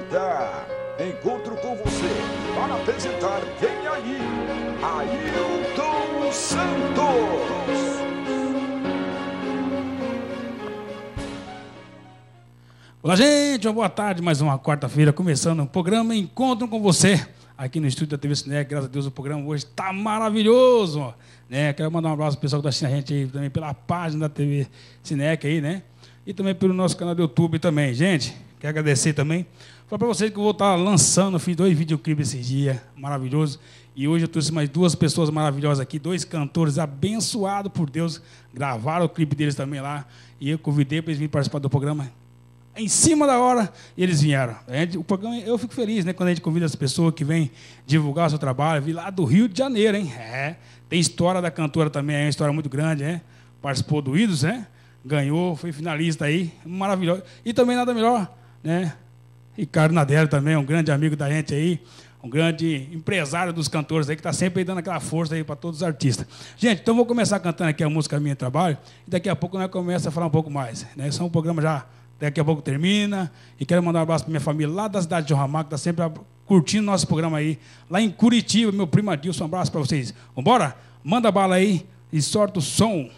Vida. Encontro com você para apresentar Vem Aí, Ailton Santos. Olá, gente, uma boa tarde, mais uma quarta-feira, começando o programa Encontro com você, aqui no estúdio da TV Cinec. Graças a Deus o programa hoje está maravilhoso, né? Quero mandar um abraço ao pessoal que está assistindo a gente aí também pela página da TV Cinec aí, né? E também pelo nosso canal do YouTube também, gente. Quero agradecer também. Falar para vocês que eu vou estar lançando, fiz 2 videoclipes esses dias, maravilhoso. E hoje eu trouxe mais 2 pessoas maravilhosas aqui, 2 cantores abençoados por Deus, gravaram o clipe deles também lá. E eu convidei para eles virem participar do programa. Em cima da hora, e eles vieram. O programa, eu fico feliz, né, quando a gente convida as pessoas que vêm divulgar o seu trabalho. Vi lá do Rio de Janeiro, hein? Tem história da cantora também, é uma história muito grande, né? Participou do Idos, né? Ganhou, foi finalista aí, maravilhoso. E também nada melhor, né? Ricardo Nadelli também, um grande amigo da gente aí, um grande empresário dos cantores aí, que está sempre aí dando aquela força aí para todos os artistas. Gente, então vou começar cantando aqui a música Minha Trabalho, e daqui a pouco nós começamos a falar um pouco mais, né? Esse é um programa já, daqui a pouco termina, e quero mandar um abraço para minha família lá da cidade de João Ramalho, que está sempre curtindo nosso programa aí, lá em Curitiba, meu primo Adilson, um abraço para vocês. Vambora? Manda bala aí e sorta o som.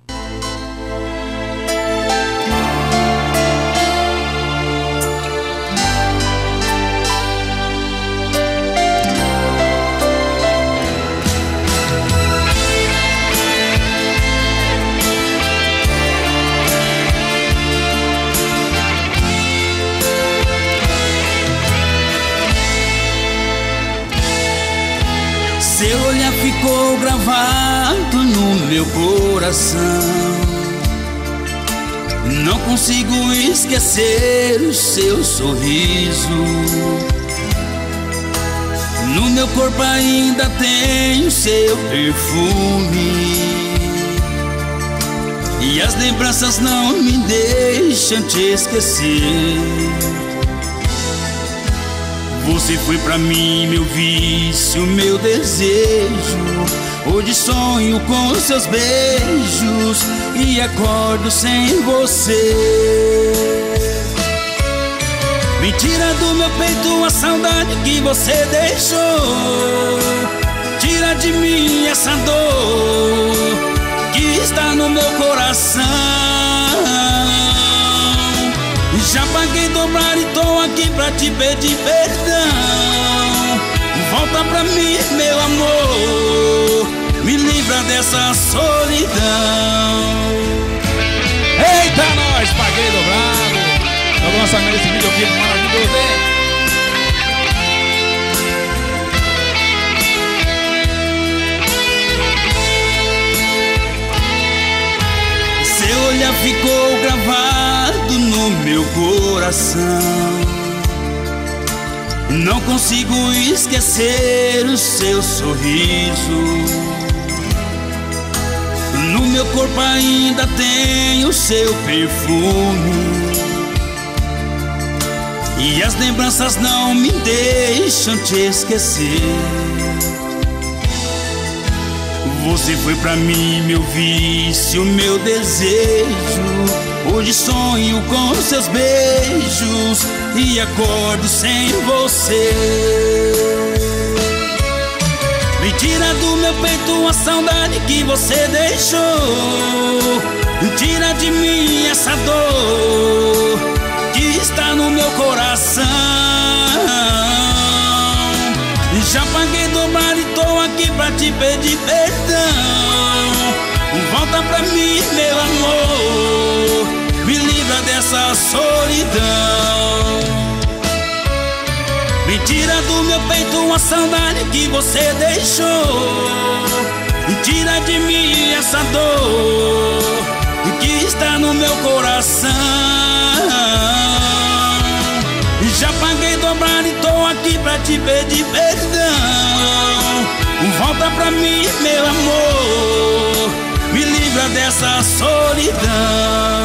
Seu olhar ficou gravado no meu coração. Não consigo esquecer o seu sorriso. No meu corpo ainda tem o seu perfume, e as lembranças não me deixam te esquecer. Você foi pra mim meu vício, meu desejo. Hoje sonho com seus beijos e acordo sem você. Me tira do meu peito a saudade que você deixou. Tira de mim essa dor que está no meu coração. Já paguei dobrar e tô aqui pra te pedir perdão. Volta pra mim, meu amor, me livra dessa solidão. Eita, nós, paguei dobrado. É o lançamento desse videoclipe maravilhoso, hein? Seu olhar ficou gravado no meu coração. Não consigo esquecer o seu sorriso. No meu corpo ainda tem o seu perfume, e as lembranças não me deixam te esquecer. Você foi pra mim meu vício, meu desejo. Hoje sonho com seus beijos e acordo sem você. Me tira do meu peito a saudade que você deixou. Tira de mim essa dor que está no meu coração. Já paguei dobrar e tô aqui pra te pedir perdão. Volta pra mim, meu amor, me livra dessa solidão. Me tira do meu peito a saudade que você deixou. Tira de mim essa dor que está no meu coração. Já paguei dobrar e tô aqui pra te pedir perdão. Volta pra mim, meu amor, me livra dessa solidão.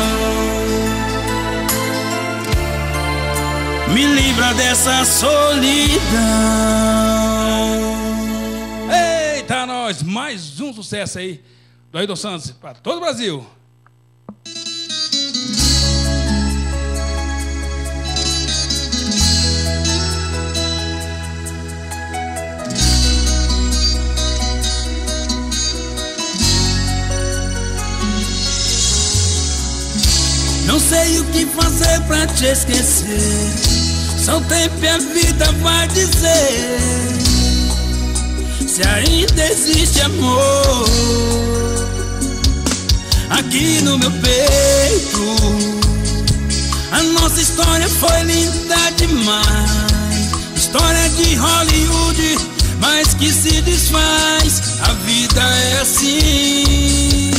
Me livra dessa solidão. Eita, nós, mais um sucesso aí do Ailton Santos para todo o Brasil. sei o que fazer pra te esquecer. Só o tempo e a vida vai dizer se ainda existe amor aqui no meu peito. A nossa história foi linda demais, história de Hollywood, mas que se desfaz. A vida é assim.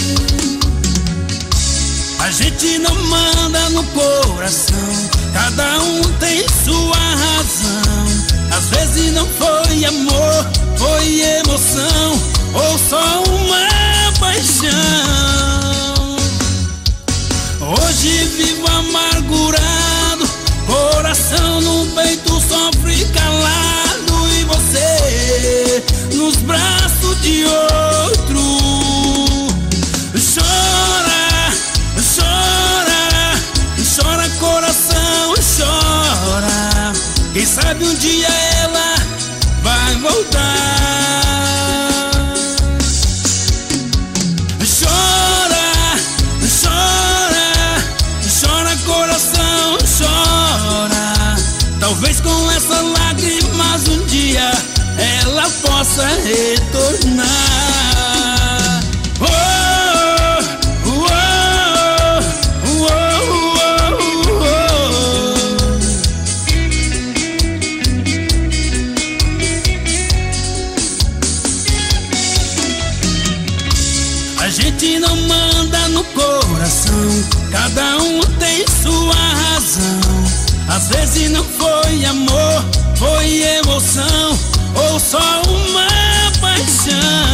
A gente não manda no coração, cada um tem sua razão. Às vezes não foi amor, foi emoção, ou só uma paixão. Hoje vivo amargurado, coração no peito sofre calado, e você nos braços de outro chora, chora, chora coração, chora. Quem sabe um dia ela vai voltar. Chora, chora, chora coração, chora. Talvez com essas lágrimas um dia ela possa retornar. Oh, oh, oh, oh, oh, oh. A gente não manda no coração, cada um tem sua razão. Às vezes não foi amor, foi emoção, ou só uma paixão.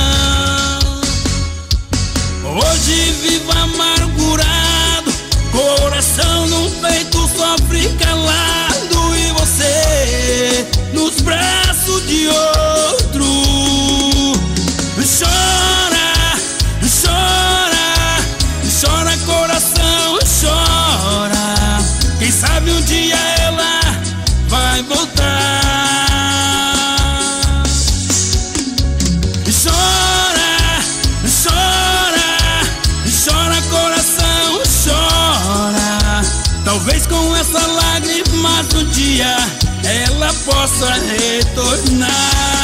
Hoje vivo amargurado, coração no peito sofre calado, e você nos braços de outro chora, chora, chora coração, chora. Quem sabe um dia ela vai voltar. Chora, chora, chora coração, chora. Talvez com essa lágrimas um dia ela possa retornar.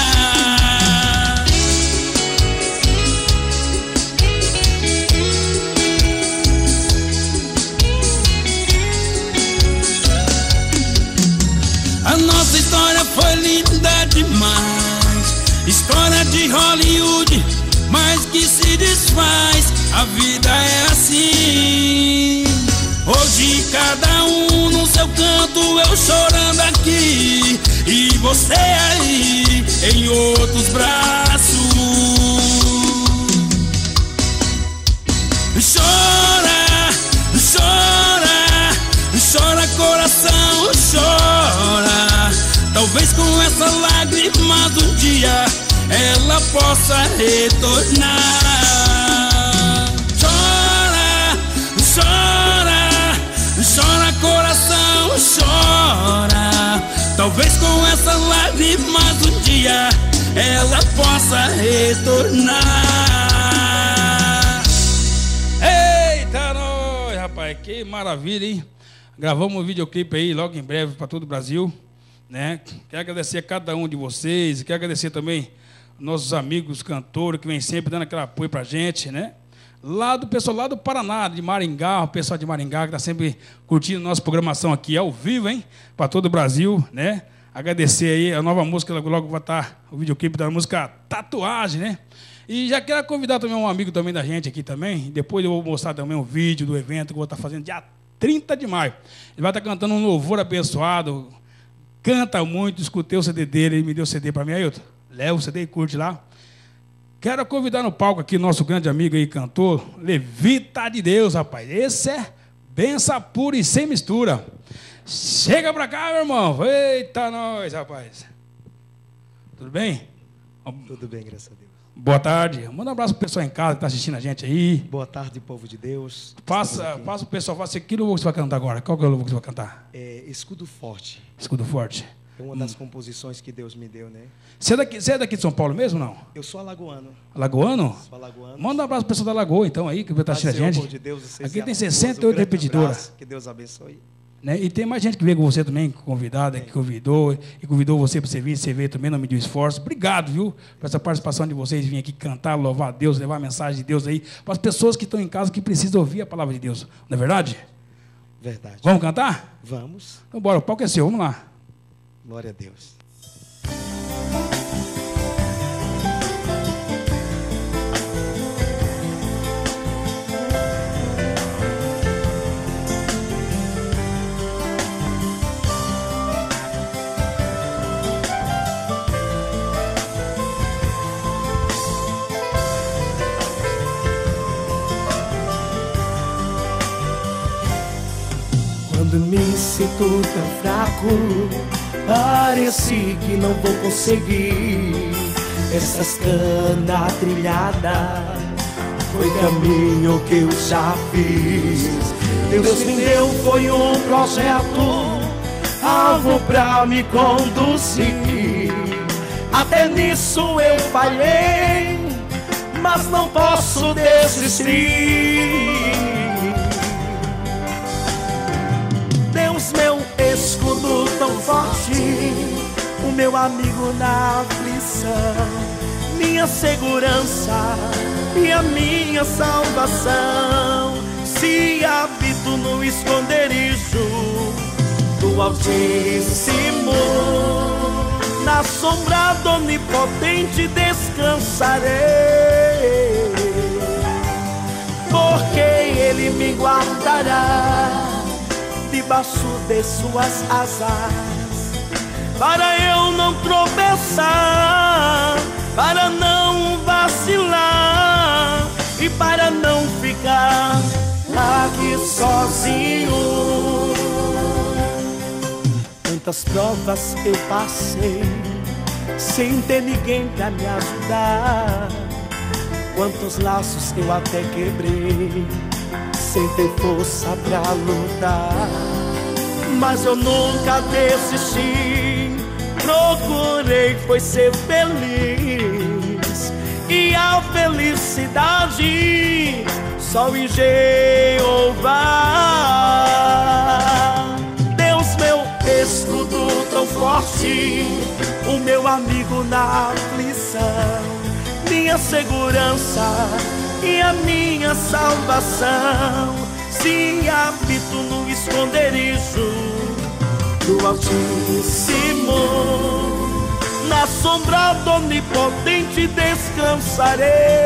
A nossa história foi linda demais, história de Hollywood, mas que se desfaz. A vida é assim. Hoje cada um no seu canto, eu chorando aqui e você aí em outros braços. Chora, chora, chora coração, chora. Talvez com essas lágrimas um dia ela possa retornar. Chora, chora, chora coração, chora. Talvez com essas lágrimas um dia ela possa retornar. Eita, nós, rapaz, que maravilha, hein? Gravamos um videoclipe aí logo em breve para todo o Brasil, né? Quero agradecer a cada um de vocês, quero agradecer também nossos amigos cantores que vêm sempre dando aquele apoio para a gente, né? Lá do pessoal lá do Paraná, de Maringá, o pessoal de Maringá que está sempre curtindo nossa programação aqui ao vivo, hein? Para todo o Brasil, né? Agradecer aí a nova música, logo vai estar o videoclipe da música Tatuagem, né? E já quero convidar também um amigo também da gente aqui também. Depois eu vou mostrar também um vídeo do evento que eu vou estar fazendo dia 30 de maio. Ele vai estar cantando um louvor abençoado. Canta muito, escutei o CD dele, ele me deu o CD para mim, Ailton. Leva o CD e curte lá. Quero convidar no palco aqui nosso grande amigo aí, cantor, Levita de Deus, rapaz. Esse é benção pura e sem mistura. Chega pra cá, meu irmão. Eita, nós, rapaz. Tudo bem? Tudo bem, graças a Deus. Boa tarde. Manda um abraço pro pessoal em casa que está assistindo a gente aí. Boa tarde, povo de Deus. Passa o pessoal, faça que louvor que você vai cantar agora. Qual que é o louvor que você vai cantar? Escudo Forte. Escudo Forte. É uma das composições que Deus me deu, né? Você é daqui de São Paulo mesmo, não? Eu sou alagoano. Alagoano? Sou alagoano. Manda um abraço pro pessoal da Lagoa, então, aí, que vai estar assistindo a gente. De Deus, aqui tem 68 repetidoras. Que Deus abençoe. Né? E tem mais gente que veio com você também, convidada, que convidou você para você vir, você veio também, não mediu esforço. Obrigado, viu, por essa participação de vocês, vir aqui cantar, louvar a Deus, levar a mensagem de Deus aí para as pessoas que estão em casa, que precisam ouvir a palavra de Deus. Não é verdade? Verdade. Vamos cantar? Vamos. Então bora, o palco é seu, vamos lá. Glória a Deus. Quando me sinto tão fraco, parece que não vou conseguir. Essa escada trilhada foi caminho que eu já fiz. Deus me deu foi um projeto, algo pra me conduzir. Até nisso eu falhei, mas não posso desistir. Deus, meu escudo tão forte, o meu amigo na aflição, minha segurança e a minha salvação. Se habito no esconderijo do Altíssimo, na sombra do Onipotente descansarei, porque Ele me guardará debaixo de suas asas, para eu não tropeçar, para não vacilar e para não ficar aqui sozinho. Muitas provas eu passei sem ter ninguém pra me ajudar. Quantos laços eu até quebrei sem ter força pra lutar. Mas eu nunca desisti, procurei foi ser feliz, e a felicidade só em Jeová. Deus, meu escudo tão forte, o meu amigo na aflição, minha segurança e a minha salvação. Se habito no esconderijo do Altíssimo, na sombra do Onipotente descansarei,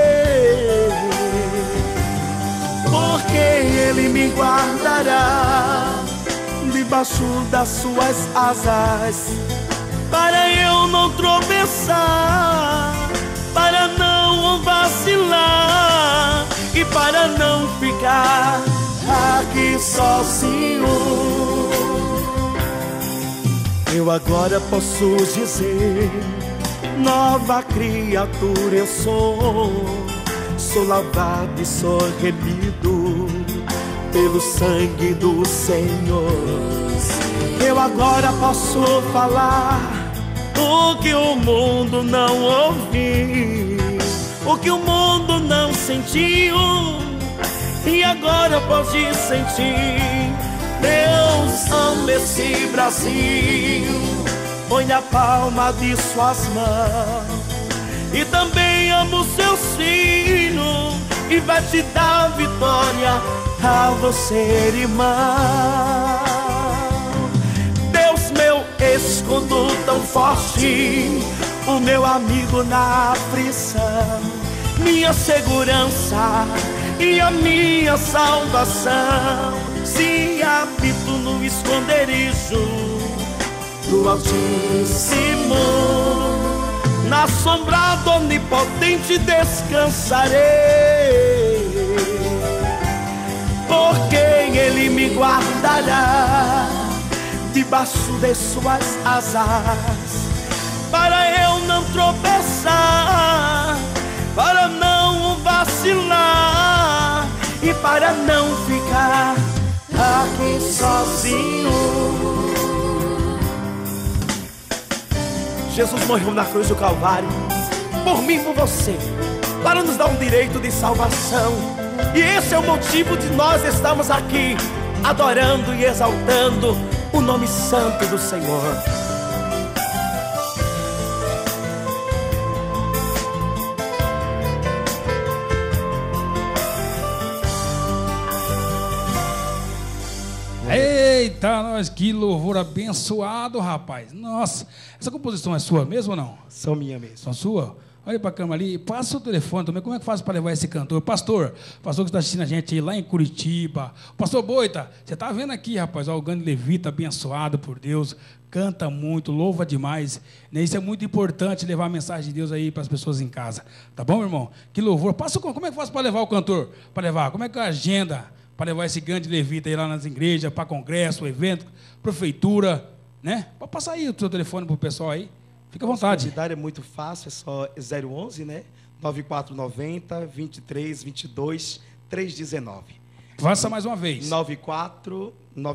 porque Ele me guardará debaixo das suas asas, para eu não tropeçar, para não vacilar e para não ficar aqui sozinho. Eu agora posso dizer, nova criatura eu sou lavado e sou remido pelo sangue do Senhor. Eu agora posso falar o que o mundo não ouviu, o que o mundo não sentiu, e agora pode sentir. Deus ama esse Brasil, põe na palma de suas mãos, e também ama os seus filhos, e vai te dar vitória a você, irmão. Deus, meu escudo tão forte, o meu amigo na aflição, minha segurança e a minha salvação. Se habito no esconderijo do Altíssimo, na sombra do Onipotente descansarei, porque Ele me guardará debaixo de suas asas, para eu não tropeçar, para não vacilar e para não ficar aqui sozinho. Jesus morreu na cruz do Calvário, por mim e por você, para nos dar um direito de salvação. E esse é o motivo de nós estarmos aqui, adorando e exaltando o nome santo do Senhor. Eita, nós, que louvor abençoado, rapaz. Nossa, essa composição é sua mesmo ou não? São minha mesmo. São sua? Olha para a câmera ali, passa o telefone também. Como é que faz para levar esse cantor? Pastor que está assistindo a gente aí lá em Curitiba. Pastor Boita, você está vendo aqui, rapaz, ó, o grande levita abençoado por Deus, canta muito, louva demais. Né? Isso é muito importante, levar a mensagem de Deus aí para as pessoas em casa. Tá bom, meu irmão? Que louvor. Como é que faz para levar o cantor? Para levar, como é que é a agenda para levar esse grande levita aí lá nas igrejas, para congresso, evento, prefeitura, né? Pode passar aí o seu telefone para o pessoal aí. Fica à vontade. A cidade é muito fácil, é só 011, né? 9490 23 22 319. Faça mais uma vez. 94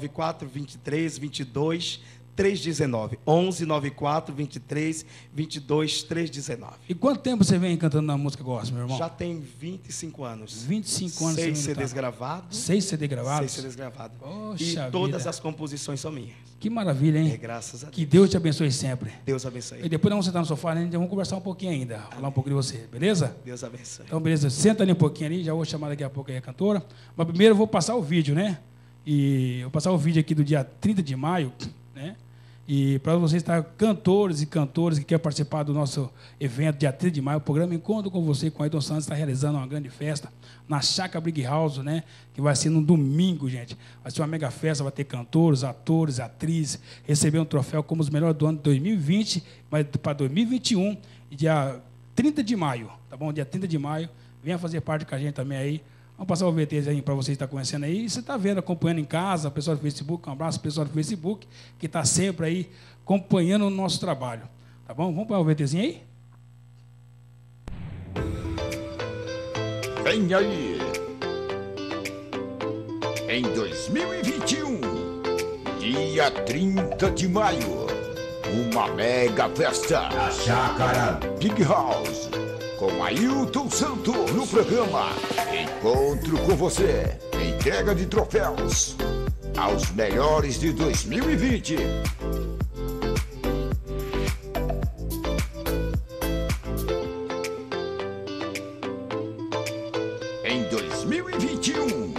23 22 319. 11 94 23 22 319. E quanto tempo você vem cantando na música gospel, meu irmão? Já tem 25 anos. 25 anos. 6 CDs gravados. 6 CDs gravados? 6 CDs gravados. Poxa e todas vida. as composições são minhas. Que maravilha, hein? É, graças a Deus. Que Deus te abençoe sempre. Deus abençoe. E depois nós vamos sentar no sofá, né? Vamos conversar um pouquinho ainda. Falar um pouco de você, beleza? Deus abençoe. Então, beleza. Senta ali um pouquinho ali. Já vou chamar daqui a pouco aí a cantora. Mas primeiro eu vou passar o vídeo, né? E eu vou passar o vídeo aqui do dia 30 de maio, né? E para vocês estar cantores e cantores que querem participar do nosso evento, dia 30 de maio, o programa Encontro com Você, com Ayrton Santos, está realizando uma grande festa na Chácara Big House, né? Que vai ser no domingo, gente. Vai ser uma mega festa, vai ter cantores, atores, atrizes, receber um troféu como os melhores do ano de 2020, mas para 2021, e dia 30 de maio, tá bom? Dia 30 de maio, venha fazer parte com a gente também aí. Vamos passar o VT aí para você estar conhecendo aí. E você está vendo, acompanhando em casa, o pessoal do Facebook, um abraço pessoal do Facebook, que está sempre aí acompanhando o nosso trabalho. Tá bom? Vamos para o VTzinho aí? Vem aí! Em 2021, dia 30 de maio, uma mega festa na Chácara Big House, com Ayrton Santos no programa Encontro com Você, entrega de troféus aos melhores de 2020. Em 2021.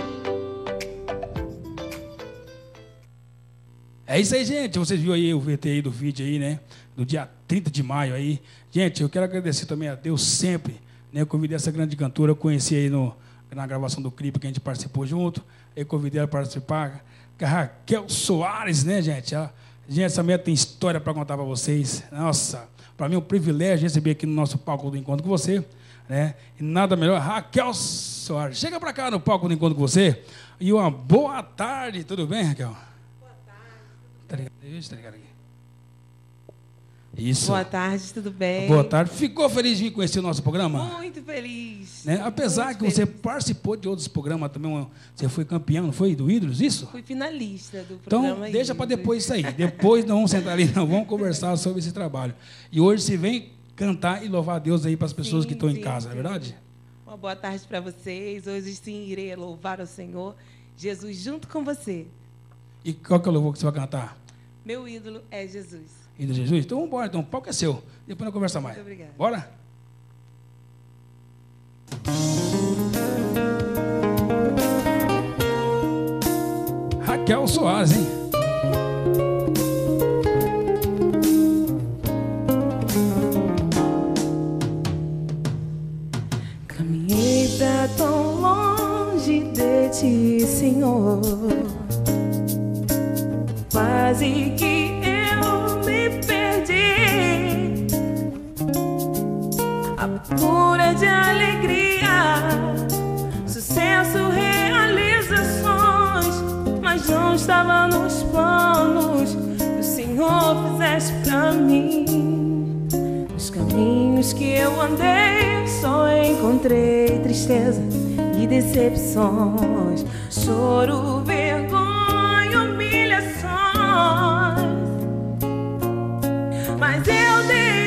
É isso aí, gente. Vocês viram aí o VT aí do vídeo aí, né? Do dia 30 de maio aí. Gente, eu quero agradecer também a Deus sempre, né? Eu convidei essa grande cantora, eu conheci aí na gravação do clipe que a gente participou junto. Eu convidei ela para participar. A Raquel Soares, né, gente? Gente, essa mulher tem história para contar para vocês. Nossa, para mim é um privilégio receber aqui no nosso palco do Encontro com Você, né? E nada melhor. Raquel Soares, chega para cá no palco do Encontro com Você. E uma boa tarde, tudo bem, Raquel? Tá ligado? Tá ligado aqui. Isso. Boa tarde, tudo bem? Boa tarde. Ficou feliz de vir conhecer o nosso programa? Muito feliz. Né? Apesar muito que você feliz. participou de outros programas também, você foi campeão, não foi? Do Ídolos, isso? Fui finalista do programa. Então, deixa para Ídolos. depois isso aí. Depois nós vamos sentar ali, nós vamos conversar sobre esse trabalho. E hoje você vem cantar e louvar a Deus aí para as pessoas que estão em casa, não é verdade? Uma boa tarde para vocês. Hoje sim irei louvar ao Senhor Jesus junto com você. E qual que é o louvor que você vai cantar? Meu ídolo é Jesus. Ídolo de Jesus? Então vamos embora, então o palco é seu. Depois nós conversamos mais. Muito obrigada. Bora? Raquel Soares, hein? Caminhei pra tão longe de ti, Senhor. Quase que eu me perdi. A procura de alegria, sucesso, realizações, mas não estava nos planos que o Senhor fizesse pra mim. Nos caminhos que eu andei, só encontrei tristeza e decepções, choro, vergonha, humilhações. Mas eu dei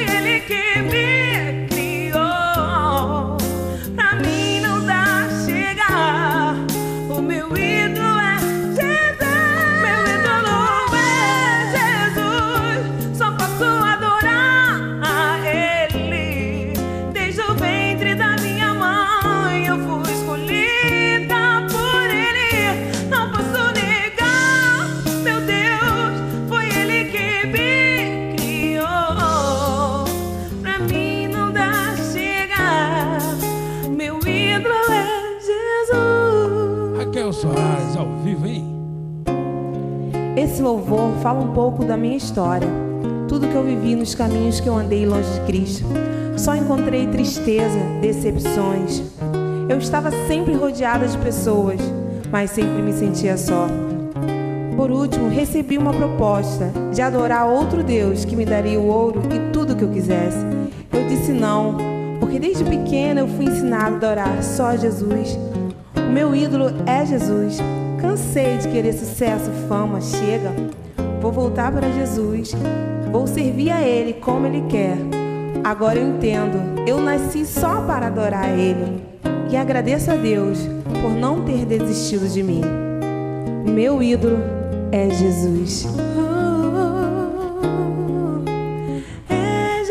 foi Ele que me criou. Pra mim não dá chegar. O meu ídolo é Jesus. Meu ídolo é Jesus. Só posso adorar a Ele. Desde o ventre da minha mãe eu fui escolhida por Ele. Não posso negar, meu Deus, foi Ele que me criou. Pra mim não dá chegar. Meu ídolo é Jesus. Raquel Soares, ao vivo, hein? Esse louvor fala um pouco da minha história. Tudo que eu vivi nos caminhos que eu andei longe de Cristo. Só encontrei tristeza, decepções. Eu estava sempre rodeada de pessoas, mas sempre me sentia só. Por último, recebi uma proposta de adorar outro Deus que me daria o ouro e tudo que eu quisesse. Eu disse não, porque desde pequena eu fui ensinada a adorar só a Jesus. O meu ídolo é Jesus. Cansei de querer sucesso, fama, chega. Vou voltar para Jesus. Vou servir a Ele como Ele quer. Agora eu entendo, eu nasci só para adorar a Ele. E agradeço a Deus por não ter desistido de mim. O meu ídolo é Jesus. É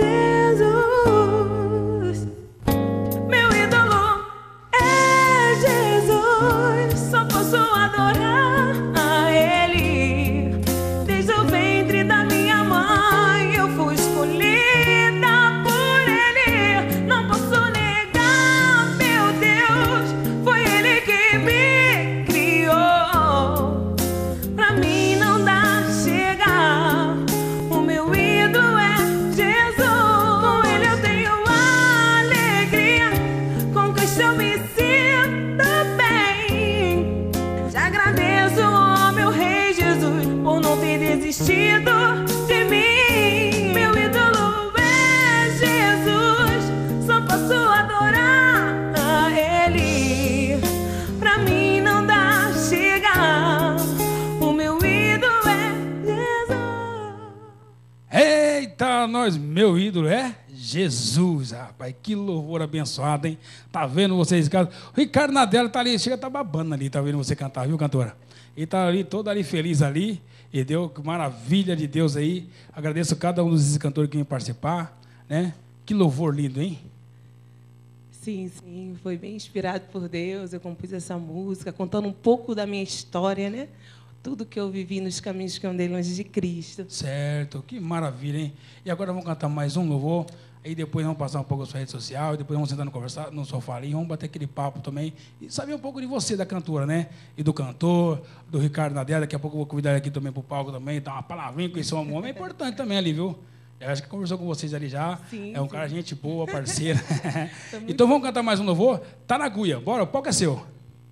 Jesus. Meu ídolo é Jesus. Só posso adorar a Ele. Desde o ventre da minha mãe eu fui escolhida por Ele. Não posso negar, meu Deus, foi Ele que me criou. Pra mim não dá chegar. O meu ídolo é Jesus. Com Ele eu tenho alegria. Com Cristo eu me sinto bem. Te agradeço, ó meu Rei Jesus, por não ter desistido de mim. Meu ídolo é Jesus. Só posso adorar a Ele. Pra mim não dá chegar. O meu ídolo é Jesus. Eita, nós, meu ídolo é Jesus, rapaz. Que louvor abençoado, hein? Tá vendo vocês, cara? O Ricardo Nadella tá ali, chega, tá babando ali, tá vendo você cantar, viu, cantora? Ele tá ali, todo ali feliz ali, e deu que maravilha de Deus aí. Agradeço a cada um dos cantores que vem participar, né? Que louvor lindo, hein? Sim, foi bem inspirado por Deus. Eu compus essa música contando um pouco da minha história, né? Tudo que eu vivi nos caminhos que eu andei longe de Cristo. Certo, que maravilha, hein? E agora vamos cantar mais um louvor, aí depois vamos passar um pouco a sua rede social, depois vamos sentar conversar no sofá ali, vamos bater aquele papo também, e saber um pouco de você, da cantora, né? E do cantor, do Ricardo Nadella. Daqui a pouco eu vou convidar ele aqui também para o palco também, dar uma palavrinha com esse homem, é importante também ali, viu? Eu acho que conversou com vocês ali já, Sim, é um sim. cara, gente boa, parceira. Então vamos cantar mais um louvor? Tá na agulha, bora, o palco é seu.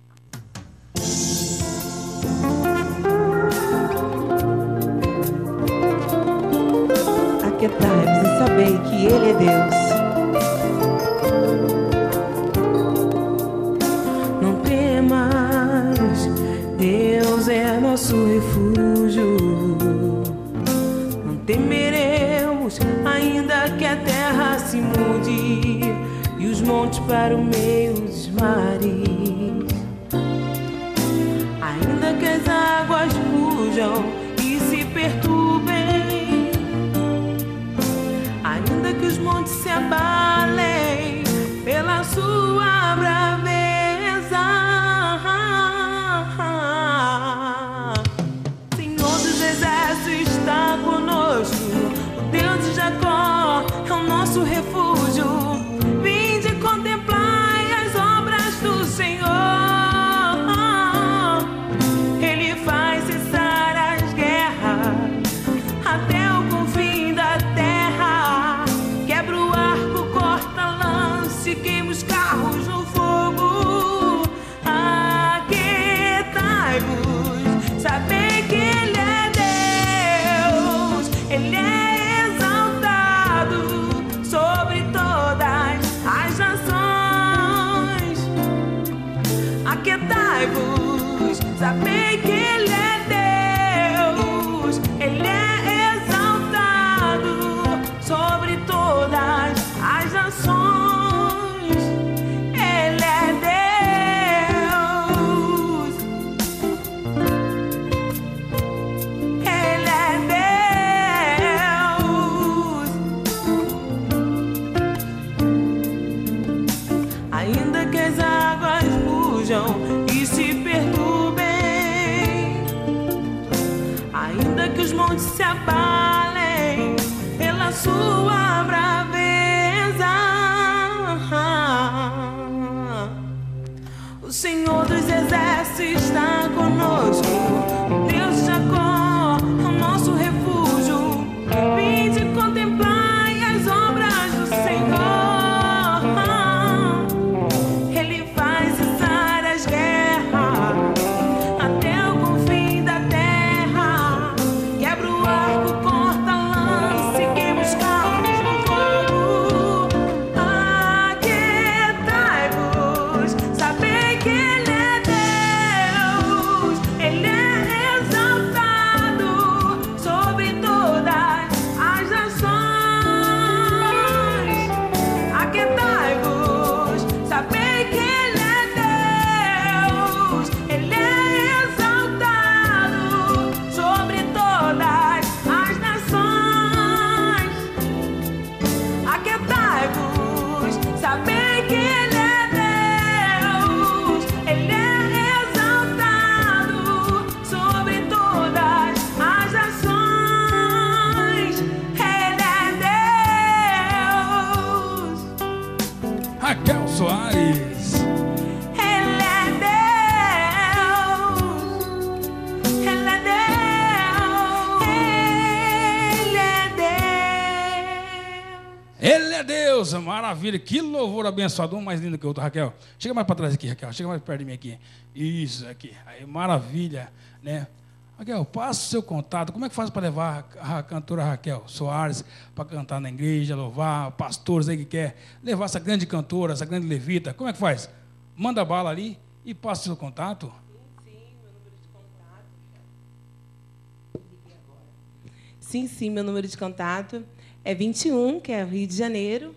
Aquietai-vos e sabei que Ele é Deus. Não temas, Deus é nosso refúgio. Não temeremos, ainda que a terra se mude e os montes para o meio dos mares. Ainda que as águas rujam e se perturbem, ainda que os montes se abalem pela sua braveza, Senhor dos exércitos está conosco. O Deus de Jacó é o nosso refúgio. Vinde contemplai as obras do Senhor. Ele faz cessar as guerras até o confim da terra. Quebra o arco, corta a lança e queima os carros no fogo. Aquietai-vos, sabei que Ele é Deus. Ele é exaltado sobre todas as nações. Aquietai-vos, sabei que Ele é Deus. Ele é exaltado sobre todas nações. Ele é Deus. Ele é Deus. Ainda que as águas rujam e se perturbem, ainda que os montes se abalem pela sua braveza, o Senhor dos exércitos está conosco. Deus de Jacó, o nosso refúgio. Vinde contemplai as obras do Senhor. Ele faz cessar as guerras até o confim da terra. Quebra o arco, corta a lança e queima os carros no fogo. Aquietai-vos, sabei que Ele é Deus. Ele é exaltado sobre todas as nações. Aquietai-vos, sabei que Ele é Deus. Ele é exaltado sobre todas as nações. Aquietai-vos, sabei que Ele é Deus. Ele é exaltado sobre todas as nações. Ele é Deus. Raquel Soares. Ele é Deus. Ele é Deus. Ele é Deus, maravilha, que louvor abençoado, um mais lindo que o outro. Raquel, chega mais para trás aqui, Raquel, chega mais perto de mim aqui. Isso aqui, aí, maravilha, né? Raquel, passa o seu contato, como é que faz para levar a cantora Raquel Soares para cantar na igreja, louvar, pastores aí que quer levar essa grande cantora, essa grande levita, como é que faz? Manda bala ali e passa o seu contato. Sim, meu número de contato é 21, que é o Rio de Janeiro,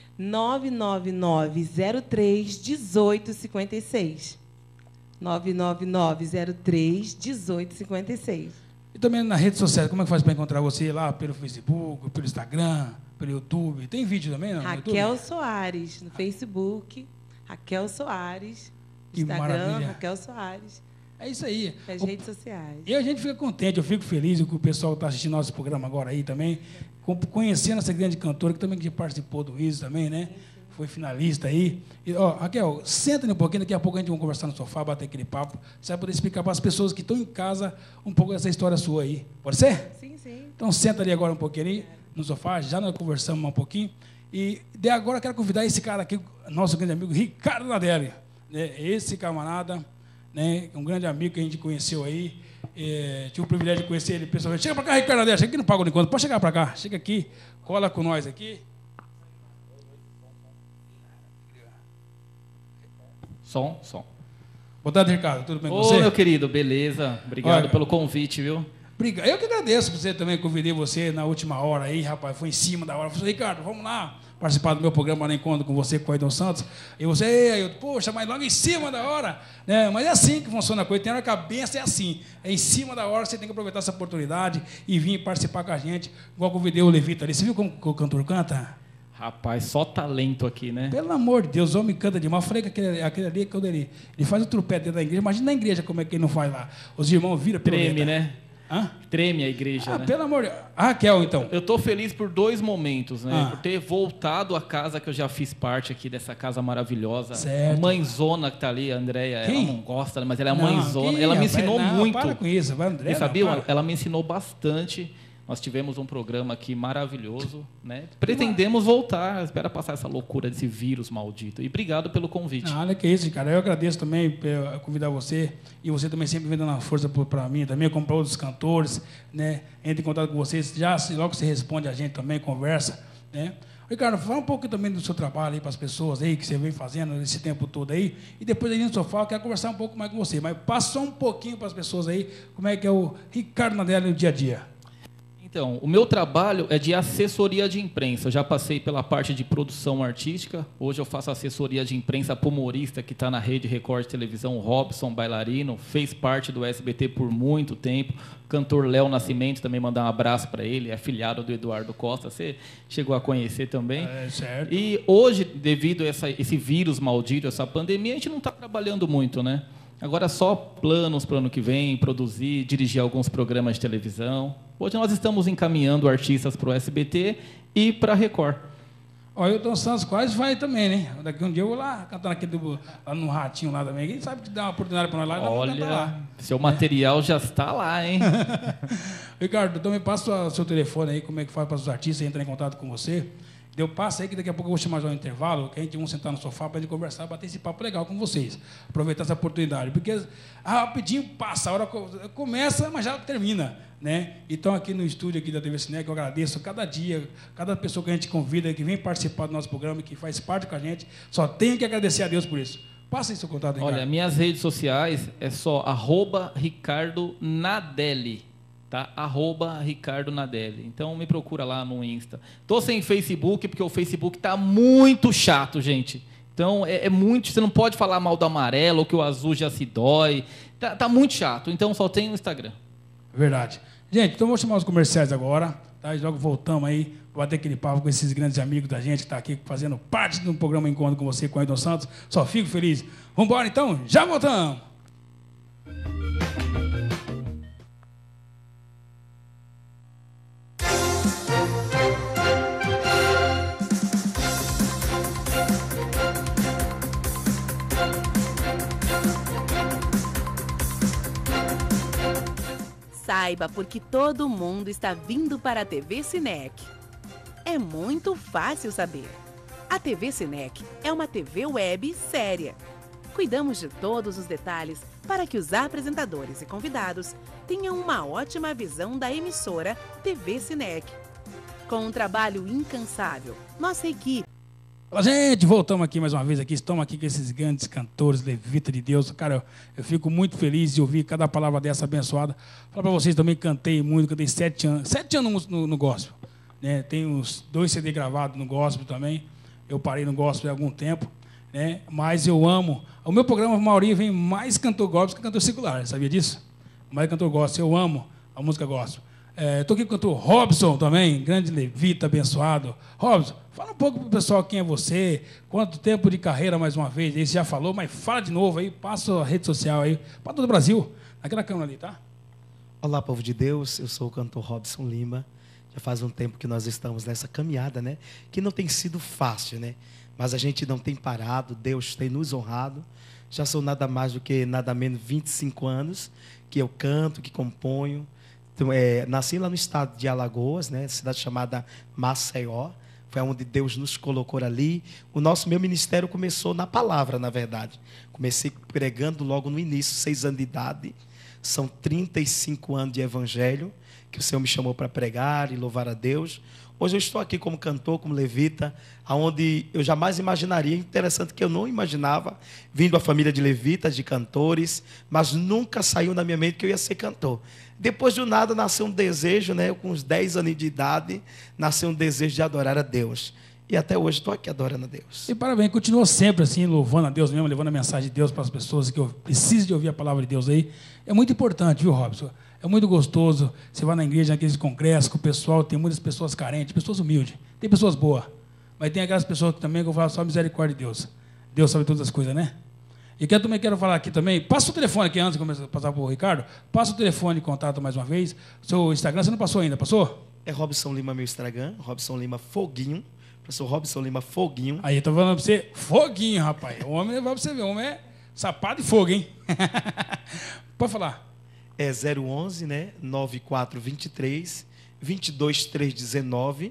999-03-1856. 999-03-1856. E também nas redes sociais, como é que faz para encontrar você lá pelo Facebook, pelo Instagram, pelo YouTube? Tem vídeo também, não? No Raquel YouTube? Soares, no Facebook, Raquel Soares, Que Instagram, maravilha. Raquel Soares, É isso aí. nas O- redes sociais. E a gente fica contente, eu fico feliz que o pessoal está assistindo nosso programa agora aí também, conhecendo essa grande cantora que também que participou do ISO também, né? Foi finalista aí. E, ó, Raquel, senta um pouquinho, daqui a pouco a gente vai conversar no sofá, bater aquele papo. Você vai poder explicar para as pessoas que estão em casa um pouco dessa história sua aí. Pode ser? Sim. Então senta ali agora um pouquinho ali, no sofá, já nós conversamos um pouquinho. E de agora eu quero convidar esse cara aqui, nosso grande amigo, Ricardo Nadelli. Né? Esse camarada, né? Um grande amigo que a gente conheceu aí. Tive o privilégio de conhecer ele pessoalmente. Chega para cá, Ricardo Nadelli, chega aqui no Pago de Encontro. Pode chegar para cá, chega aqui, cola com nós aqui. Som. Boa tarde, Ricardo, tudo bem com Ô, você? meu querido, beleza? Obrigado Olha. pelo convite, viu? Obrigado. Eu que agradeço por você também, convidei você na última hora aí, rapaz, foi em cima da hora. Falei, Ricardo, vamos lá participar do meu programa lá Encontro com você, com o Aidon Santos. E você, eu, poxa, mas logo em cima da hora, né? Mas é assim que funciona a coisa, tem hora que a benção é assim, é em cima da hora, você tem que aproveitar essa oportunidade e vir participar com a gente, igual eu convidei o Levita ali. Você viu como o cantor canta? Rapaz, só talento aqui, né? Pelo amor de Deus, o homem canta demais. Eu falei que aquele ali, quando ele faz o trupé dentro da igreja, imagina na igreja como é que ele não faz lá. Os irmãos viram pelo Treme, né? Hã? Treme a igreja, né? Pelo amor de Deus. Raquel, então. Eu tô feliz por dois momentos, né? Ah. Por ter voltado à casa que eu já fiz parte aqui, dessa casa maravilhosa. Certo. A mãezona que tá ali, a Andréia, Quem? ela não gosta, mas ela é a Não, mãezona. que Ela me rapaz, ensinou não, muito. Para com isso, vai, André. Você sabia? Não, para. Ela me ensinou bastante. Nós tivemos um programa aqui maravilhoso, né? Pretendemos voltar, espera passar essa loucura desse vírus maldito. E obrigado pelo convite. Não, olha que isso, cara. Eu agradeço também por convidar você. E você também sempre vem dando uma força para mim também, como para outros cantores, né? Entra em contato com vocês. Já logo você responde a gente também, conversa, né? Ricardo, fala um pouco também do seu trabalho aí para as pessoas aí, que você vem fazendo esse tempo todo aí. E depois aí no sofá eu quero conversar um pouco mais com você. Mas passa só um pouquinho para as pessoas aí, como é que é o Ricardo Nadelli no dia a dia. Então, o meu trabalho é de assessoria de imprensa. Eu já passei pela parte de produção artística. Hoje eu faço assessoria de imprensa para o humorista que está na Rede Record de Televisão, Robson, bailarino. Fez parte do SBT por muito tempo. O cantor Léo Nascimento, também mandar um abraço para ele. É afilhado do Eduardo Costa. Você chegou a conhecer também. É, certo. E hoje, devido a esse vírus maldito, essa pandemia, a gente não está trabalhando muito, né? Agora só planos para o ano que vem, produzir, dirigir alguns programas de televisão. Hoje nós estamos encaminhando artistas para o SBT e para a Record. Ó, eu Tom Santos quase vai também, né? Daqui um dia eu vou lá cantar lá no Ratinho lá também. Quem sabe que dá uma oportunidade para nós lá, Olha, lá. Seu material já está lá, hein? Ricardo, então me passa o seu telefone aí, como é que faz para os artistas entrar em contato com você. Deu passo aí que daqui a pouco eu vou chamar já um intervalo, que a gente vai sentar no sofá para a gente conversar, bater esse papo legal com vocês. Aproveitar essa oportunidade, porque rapidinho passa, a hora começa, mas já termina, né? Então aqui no estúdio aqui da TV Cinec, eu agradeço cada dia, cada pessoa que a gente convida, que vem participar do nosso programa, que faz parte com a gente, só tenho que agradecer a Deus por isso. Passa aí seu contato, Ricardo. Olha, minhas redes sociais é só @Ricardo Nadelli. Tá? @Ricardo Nadelli. Então me procura lá no Insta. Tô sem Facebook, porque o Facebook tá muito chato, gente. Então é muito. Você não pode falar mal do amarelo, ou que o azul já se dói. Tá muito chato. Então só tem o Instagram. Verdade. Gente, então vou chamar os comerciais agora. Tá? E logo voltamos aí para bater aquele papo com esses grandes amigos da gente que está aqui fazendo parte do programa Encontro com você, com o Ayrton Santos. Só fico feliz. Vamos embora então? Já voltamos! Saiba porque todo mundo está vindo para a TV Cinec. É muito fácil saber. A TV Cinec é uma TV web séria. Cuidamos de todos os detalhes para que os apresentadores e convidados tenham uma ótima visão da emissora TV Cinec. Com um trabalho incansável, nossa equipe... Fala, gente, voltamos aqui mais uma vez. Estamos aqui com esses grandes cantores, levitas de Deus. Cara, eu fico muito feliz de ouvir cada palavra dessa abençoada. Falar para vocês, também cantei muito, cantei 7 anos. 7 anos no gospel. Né? Tenho uns 2 CD gravados no gospel também. Eu parei no gospel há algum tempo. Né? Mas eu amo. O meu programa, a maioria, vem mais cantor gospel que cantor secular. Sabia disso? Mais cantor gospel. Eu amo a música gospel. Estou aqui com o cantor Robson também, grande levita, abençoado. Robson, fala um pouco para o pessoal quem é você, quanto tempo de carreira, mais uma vez. Aí você já falou, mas fala de novo aí, passa a rede social aí, para todo o Brasil, naquela câmera ali, tá? Olá, povo de Deus, eu sou o cantor Robson Lima. Já faz um tempo que nós estamos nessa caminhada, né? Que não tem sido fácil, né? Mas a gente não tem parado, Deus tem nos honrado. Já sou nada mais do que, nada menos, 25 anos que eu canto, que componho. Então, nasci lá no estado de Alagoas, né, cidade chamada Maceió. Foi onde Deus nos colocou ali. Meu ministério começou na palavra, na verdade. Comecei pregando logo no início, 6 anos de idade. São 35 anos de evangelho que o Senhor me chamou para pregar e louvar a Deus. Hoje eu estou aqui como cantor, como levita, aonde eu jamais imaginaria. Interessante que eu não imaginava, vindo a família de levitas, de cantores, mas nunca saiu na minha mente que eu ia ser cantor. Depois do nada nasceu um desejo, né? Eu, com uns 10 anos de idade, nasceu um desejo de adorar a Deus. E até hoje estou aqui adorando a Deus. E parabéns, continua sempre assim, louvando a Deus mesmo, levando a mensagem de Deus para as pessoas que precisam de ouvir a palavra de Deus aí. É muito importante, viu, Robson? É muito gostoso. Você vai na igreja, naqueles congressos, com o pessoal, tem muitas pessoas carentes, pessoas humildes, tem pessoas boas. Mas tem aquelas pessoas que também, que eu falo só misericórdia de Deus. Deus sabe todas as coisas, né? E que eu também quero falar aqui também, passa o telefone aqui antes de começar a passar para o Ricardo, passa o telefone de contato mais uma vez. Seu Instagram, você não passou ainda, passou? É Robson Lima meu Instagram, Robson Lima Foguinho. Professor Robson Lima Foguinho. Aí, tô falando para você, Foguinho, rapaz. O homem vai para você ver, o homem é sapato de fogo, hein? Pode falar. É 011, né? 9423 22319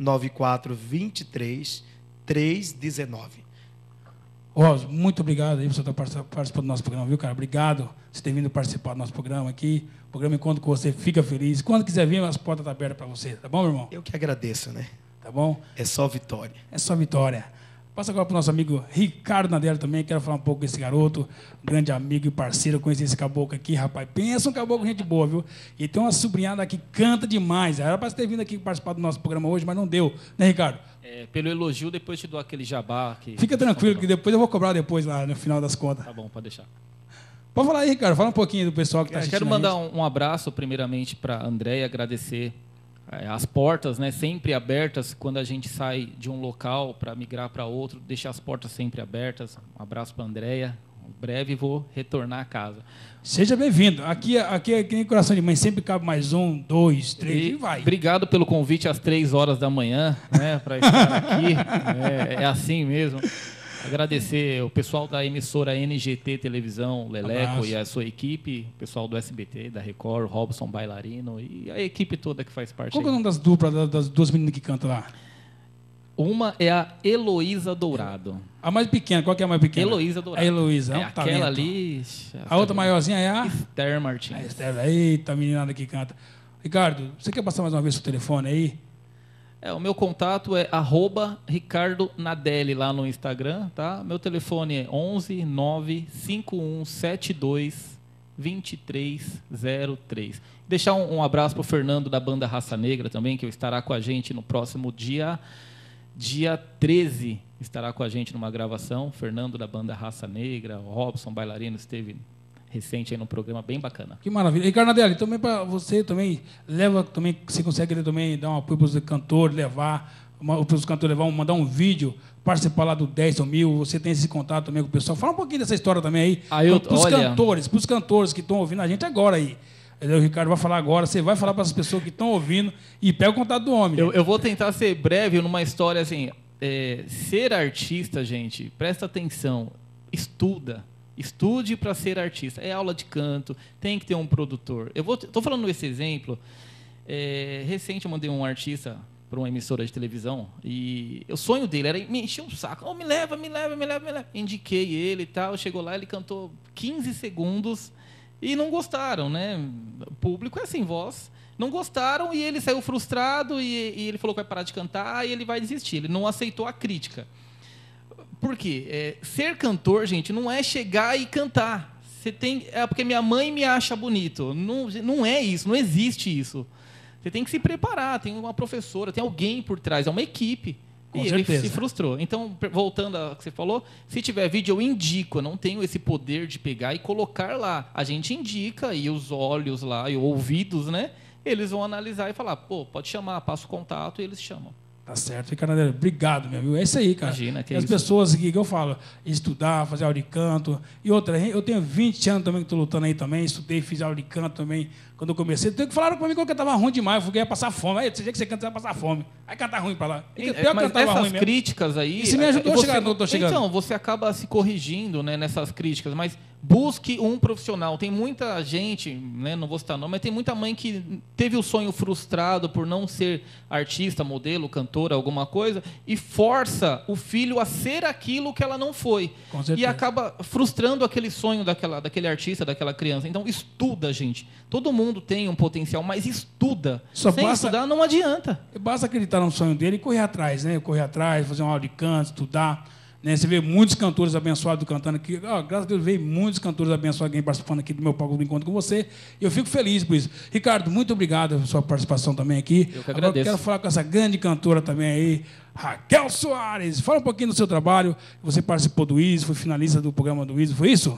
9423 319. Rosa, muito obrigado aí por você estar participando do nosso programa, viu, cara? Obrigado por você ter vindo participar do nosso programa aqui. O programa Encontro com você, fica feliz. Quando quiser vir, as portas estão abertas para você, tá bom, meu irmão? Eu que agradeço, né? Tá bom? É só vitória. É só vitória. Passa agora para o nosso amigo Ricardo Nadelli também. Quero falar um pouco desse garoto, grande amigo e parceiro. Eu conheci esse caboclo aqui, rapaz. Pensa um caboclo gente boa, viu? E tem uma sobrinhada que canta demais. Era para ter vindo aqui participar do nosso programa hoje, mas não deu. Né, Ricardo? Pelo elogio, depois te dou aquele jabá. Fica tranquilo, que depois eu vou cobrar depois lá no final das contas. Tá bom, pode deixar. Pode falar aí, Ricardo. Fala um pouquinho do pessoal que está assistindo. Quero mandar um abraço, primeiramente, para a Andréia, agradecer as portas, né, sempre abertas quando a gente sai de um local para migrar para outro, deixar as portas sempre abertas. Um abraço para a Andréia. Em breve vou retornar a casa. Seja bem-vindo. Aqui é que nem coração de mãe, sempre cabe mais 1, 2, 3 e vai. Obrigado pelo convite às 3 horas da manhã, né, para estar aqui. É assim mesmo. Agradecer o pessoal da emissora NGT Televisão, Leleco e a sua equipe, o pessoal do SBT, da Record, Robson Bailarino e a equipe toda que faz parte. Qual é o nome das duplas, das duas meninas que cantam lá? Uma é a Heloísa Dourado. A mais pequena, qual que é a mais pequena? Heloísa Dourado. A Heloísa, é aquela ali. A outra maiorzinha é a? Esther Martins. A Esther, eita, meninada que canta. Ricardo, você quer passar mais uma vez o telefone aí? O meu contato é @Ricardo Nadelli lá no Instagram, tá? Meu telefone é 11 95172 2303. Deixar um abraço para o Fernando da banda Raça Negra também, que estará com a gente no próximo dia 13. Estará com a gente numa gravação. Fernando da banda Raça Negra, o Robson Bailarino esteve recente aí num programa bem bacana. Que maravilha. Ricardo Nadelli, também para você também leva também, você consegue também dar um apoio para os cantores, mandar um vídeo, participar lá do 10 ou 1000, você tem esse contato também com o pessoal. Fala um pouquinho dessa história também aí. Para os cantores que estão ouvindo a gente agora aí. O Ricardo vai falar agora, você vai falar para as pessoas que estão ouvindo e pega o contato do homem. Eu vou tentar ser breve numa história assim. Ser artista, gente, presta atenção, estude para ser artista. É aula de canto, tem que ter um produtor. Estou falando esse exemplo. Recente eu mandei um artista para uma emissora de televisão e o sonho dele era me encher um saco. Me leva. Indiquei ele e tal. Chegou lá, ele cantou 15 segundos e não gostaram, né? O público é sem voz. Não gostaram e ele saiu frustrado e ele falou que vai parar de cantar e ele vai desistir. Ele não aceitou a crítica. Por quê? Ser cantor, gente, não é chegar e cantar. Porque minha mãe me acha bonito. Não é isso, não existe isso. Você tem que se preparar, tem uma professora, tem alguém por trás, é uma equipe. Com certeza. Ele se frustrou. Então, voltando ao que você falou, se tiver vídeo, eu indico. Eu não tenho esse poder de pegar e colocar lá. A gente indica e os olhos lá, e os ouvidos, né? Eles vão analisar e falar, pode chamar, passa o contato e eles chamam. Tá certo, Ricardo Nadelli. Obrigado, meu amigo. É isso aí, cara. Imagina, que as pessoas que eu falo, estudar, fazer aula de canto. E outra, eu tenho 20 anos também que estou lutando aí também, estudei, fiz aula de canto também. Quando eu comecei, falaram para mim que eu cantava ruim demais, eu falei que ia passar fome. Aí, você dia que você canta, você vai passar fome. Aí cantar ruim para lá. Mas essas críticas aí... Isso me ajudou a chegar onde eu estou chegando. Então, você acaba se corrigindo, né, nessas críticas, mas busque um profissional. Tem muita gente, né, não vou citar nome, mas tem muita mãe que teve o sonho frustrado por não ser artista, modelo, cantora, alguma coisa, e força o filho a ser aquilo que ela não foi. Com certeza. E acaba frustrando aquele sonho daquele artista, daquela criança. Então, estuda, gente. Todo mundo tem um potencial, mas estuda. Sem estudar, não adianta. Basta acreditar no sonho dele e correr atrás, né? Correr atrás, fazer uma aula de canto, estudar. Né? Você vê muitos cantores abençoados cantando aqui. Graças a Deus, veio muitos cantores abençoados participando aqui do meu palco do encontro com você. E eu fico feliz por isso. Ricardo, muito obrigado pela sua participação também aqui. Eu que agradeço. Agora eu quero falar com essa grande cantora também aí, Raquel Soares. Fala um pouquinho do seu trabalho. Você participou do ISO, foi finalista do programa do ISO, foi isso?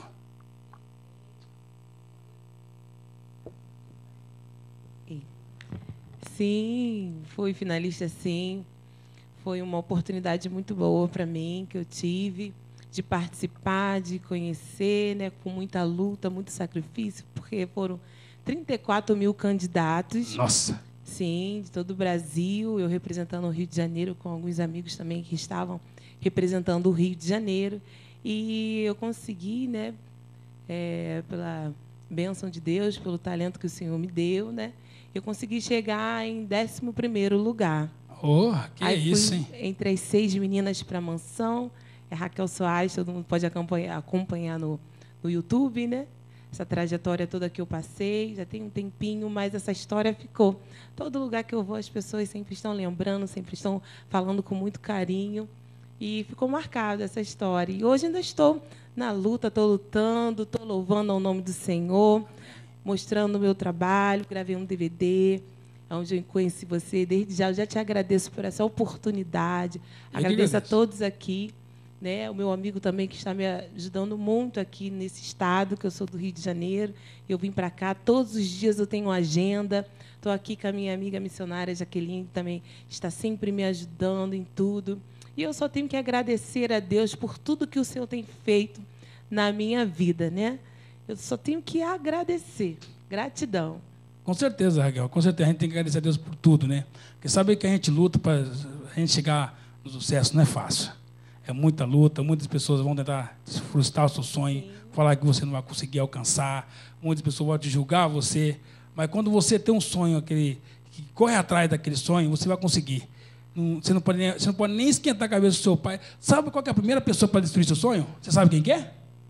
Sim, fui finalista, sim. Foi uma oportunidade muito boa para mim, que eu tive, de participar, de conhecer, né, com muita luta, muito sacrifício, porque foram 34 mil candidatos. Nossa! Sim, de todo o Brasil, eu representando o Rio de Janeiro, com alguns amigos também que estavam representando o Rio de Janeiro. E eu consegui, né, pela bênção de Deus, pelo talento que o Senhor me deu, né, eu consegui chegar em 11º lugar. Que é isso, hein? Entre as 6 meninas para a mansão. É Raquel Soares, todo mundo pode acompanhar no YouTube, né? Essa trajetória toda que eu passei, já tem um tempinho, mas essa história ficou. Todo lugar que eu vou, as pessoas sempre estão lembrando, sempre estão falando com muito carinho. E ficou marcada essa história. E hoje ainda estou na luta, estou lutando, estou louvando ao nome do Senhor, mostrando o meu trabalho, gravei um DVD, onde eu conheci você. Desde já, eu já te agradeço por essa oportunidade. Agradeço a todos aqui. Né? O meu amigo também, que está me ajudando muito aqui nesse estado, que eu sou do Rio de Janeiro. Eu vim para cá, todos os dias eu tenho uma agenda. Estou aqui com a minha amiga missionária, Jaqueline, que também está sempre me ajudando em tudo. E eu só tenho que agradecer a Deus por tudo que o Senhor tem feito na minha vida, né? Eu só tenho que agradecer. Gratidão. Com certeza, Raquel. Com certeza a gente tem que agradecer a Deus por tudo, né? Porque sabe que a gente luta para a gente chegar no sucesso, não é fácil. É muita luta, muitas pessoas vão tentar frustrar o seu sonho, falar que você não vai conseguir alcançar, muitas pessoas vão te julgar você, mas quando você tem um sonho, que corre atrás daquele sonho, você vai conseguir. Você não pode nem esquentar a cabeça do seu pai. Sabe qual que é a primeira pessoa para destruir seu sonho? Você sabe quem que é?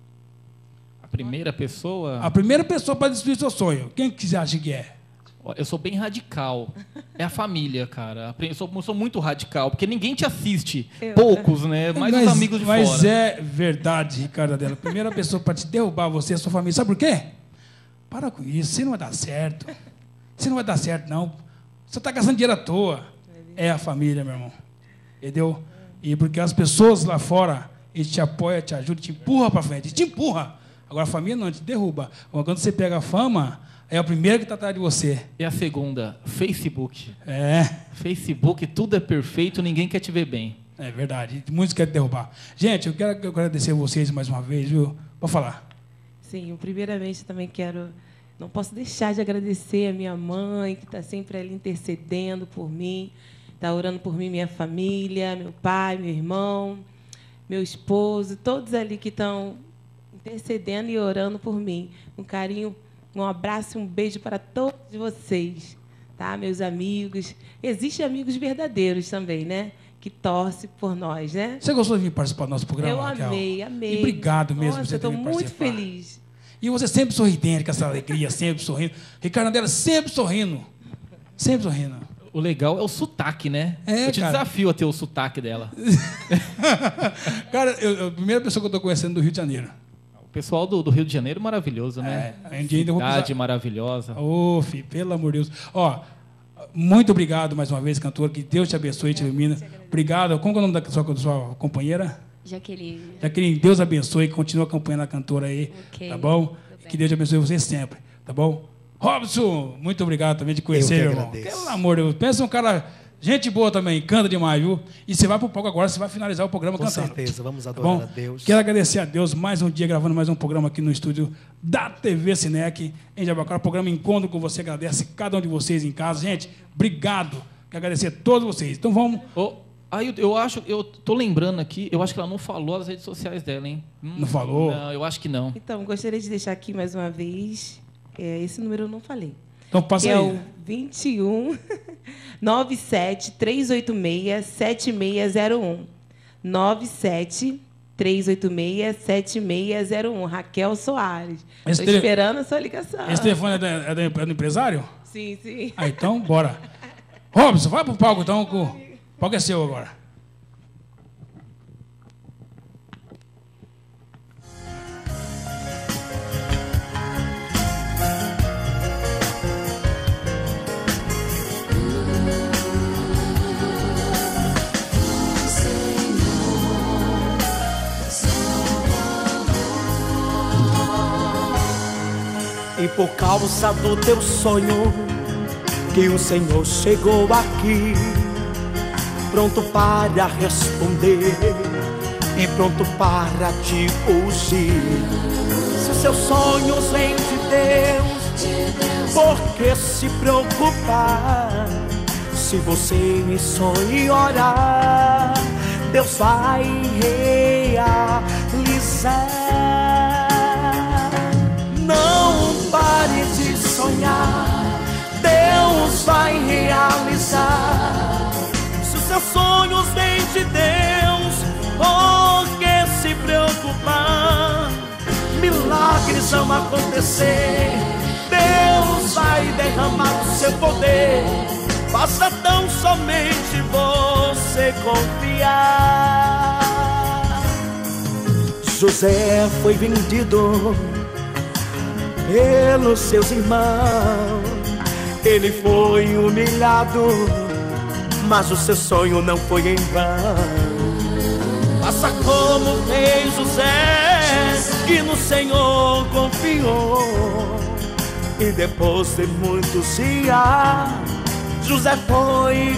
A primeira pessoa? A primeira pessoa para destruir seu sonho. Quem que você acha que é? Eu sou bem radical. É a família, cara. Eu sou muito radical, porque ninguém te assiste. Poucos, né? Mais os amigos de fora. Mas é verdade, Ricardo Adela. A primeira pessoa para te derrubar, você e a sua família. Sabe por quê? Para com isso. Você não vai dar certo. Você não vai dar certo, não. Você está gastando dinheiro à toa. É a família, meu irmão. Entendeu? E porque as pessoas lá fora, eles te apoiam, te ajudam, te empurram para frente. Te empurra. Agora a família não, te derruba. Quando você pega a fama, é o primeiro que está atrás de você. E a segunda? Facebook. É. Facebook, tudo é perfeito, ninguém quer te ver bem. É verdade. Muitos querem te derrubar. Gente, eu quero agradecer a vocês mais uma vez, viu? Pode falar. Sim, primeiramente também quero... Não posso deixar de agradecer a minha mãe, que está sempre ali intercedendo por mim, está orando por mim, minha família, meu pai, meu irmão, meu esposo, todos ali que estão intercedendo e orando por mim. Um carinho, um abraço e um beijo para todos vocês, tá, meus amigos. Existem amigos verdadeiros também, né? Que torcem por nós, né? Você gostou de vir participar do nosso programa, Eu Raquel? amei. E obrigado mesmo por você ter Estou vindo muito participar. feliz. E você sempre sorridente, com essa alegria, sempre sorrindo. Ricardo Adela sempre sorrindo. Sempre sorrindo. O legal é o sotaque, né? É, eu te desafio a ter o sotaque dela. Cara, a primeira pessoa que eu estou conhecendo do Rio de Janeiro. O pessoal do Rio de Janeiro maravilhoso, né? Cidade maravilhosa. Ô, filho, pelo amor de Deus. Ó, muito obrigado mais uma vez, cantora. Que Deus te abençoe e te ilumina. Obrigado. Como é o nome da sua companheira? Jaqueline. Jaqueline, Deus abençoe, continua acompanhando a cantora aí, Okay, tá bom? Que Deus abençoe você sempre, tá bom? Robson, muito obrigado também de conhecer, meu irmão. Pelo amor de Deus, pensa um cara, gente boa também, canta demais, viu? E você vai pro palco agora, você vai finalizar o programa cantando. Com certeza, vamos Tá adorar bom? a Deus. Quero agradecer a Deus, mais um dia gravando mais um programa aqui no estúdio da TV Sinec, em Jabaquara, programa Encontro com você, agradece cada um de vocês em casa. Gente, obrigado, quero agradecer a todos vocês. Então vamos... Eu tô lembrando aqui, eu acho que ela não falou as redes sociais dela, hein? Não falou? Não, eu acho que não. Então, gostaria de deixar aqui mais uma vez, esse número eu não falei. Então passa que aí. É o 21 97 386 7601. 97 386 7601. Raquel Soares. Estou esperando a sua ligação. Esse telefone é do empresário? Sim, sim. Ah, então, bora. Robson, vai pro palco, então. O palco é seu agora. E por causa do teu sonho, que o Senhor chegou aqui, pronto para responder e pronto para te ungir. Se os seus sonhos vêm de Deus, por que se preocupar? Se você me sonha e orar, Deus vai realizar. Não pare de sonhar, Deus vai realizar. Se os seus sonhos vêm de Deus, por que se preocupar? Milagres vão acontecer, Deus vai derramar o seu poder. Basta tão somente você confiar. José foi vendido pelos seus irmãos. Ele foi humilhado, mas o seu sonho não foi em vão. Faça como fez José, que no Senhor confiou. E depois de muitos dias, José foi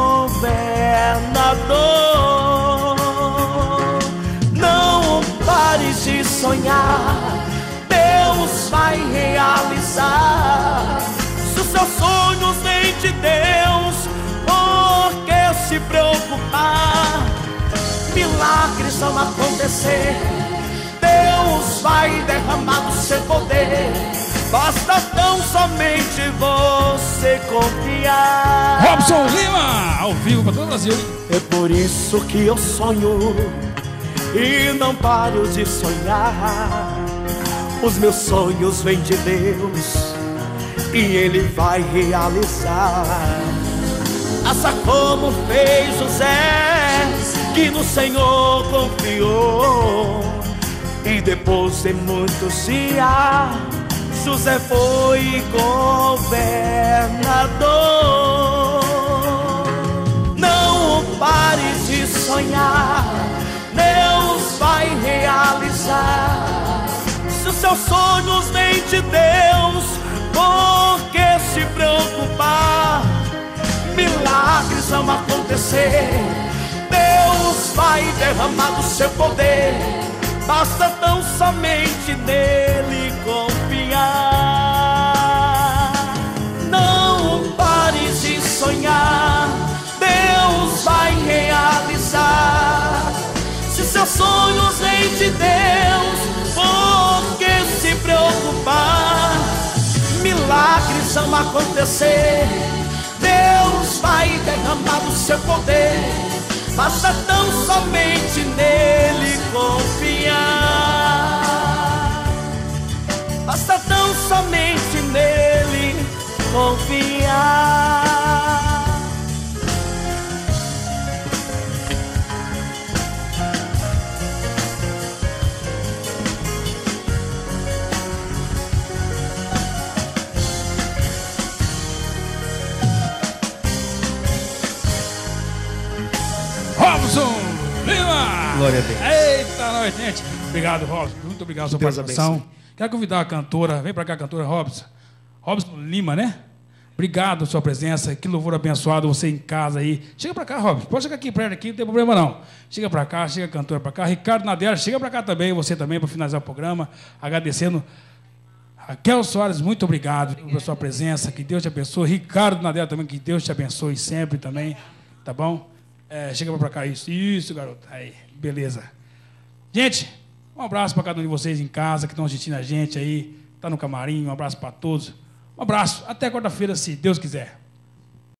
governador. Não pares de sonhar, Deus vai realizar. Se os seus sonhos vêm de Deus, por que se preocupar? Milagres vão acontecer, Deus vai derramar do seu poder. Basta tão somente você confiar. Robson Lima, ao vivo para todo o Brasil. É por isso que eu sonho e não paro de sonhar. Os meus sonhos vêm de Deus e Ele vai realizar. Faça como fez José, que no Senhor confiou. E depois de muitos dias, José foi governador. Não pare de sonhar, Deus vai realizar. Se os seus sonhos vêm de Deus, por que se preocupar? Milagres vão acontecer, Deus vai derramar do seu poder. Basta tão somente nele confiar. Não pare de sonhar, Deus vai realizar. Se seus sonhos vêm de Deus, por que se preocupar? Milagres vão acontecer, Deus vai derramar do seu poder. Basta tão somente nele confiar. Basta tão somente nele confiar. Robson Lima! Glória a Deus. Eita, nós, gente. Obrigado, Robson. Muito obrigado pela sua Deus participação. abençoe. Quero convidar a cantora. Vem pra cá, cantora Robson. Robson Lima, né? Obrigado pela sua presença. Que louvor abençoado você em casa aí. Chega pra cá, Robson. Pode chegar aqui perto aqui, não tem problema não. Chega pra cá, chega a cantora pra cá. Ricardo Nadella, chega pra cá também, você também, para finalizar o programa. Agradecendo. Raquel Soares, muito obrigado pela sua presença. Que Deus te abençoe. Ricardo Nadella também, que Deus te abençoe sempre também. Tá bom? Chega pra cá, isso, garoto. Aí, beleza. Gente, um abraço para cada um de vocês em casa, que estão assistindo a gente aí, tá no camarim, um abraço para todos. Um abraço, até quarta-feira, se Deus quiser.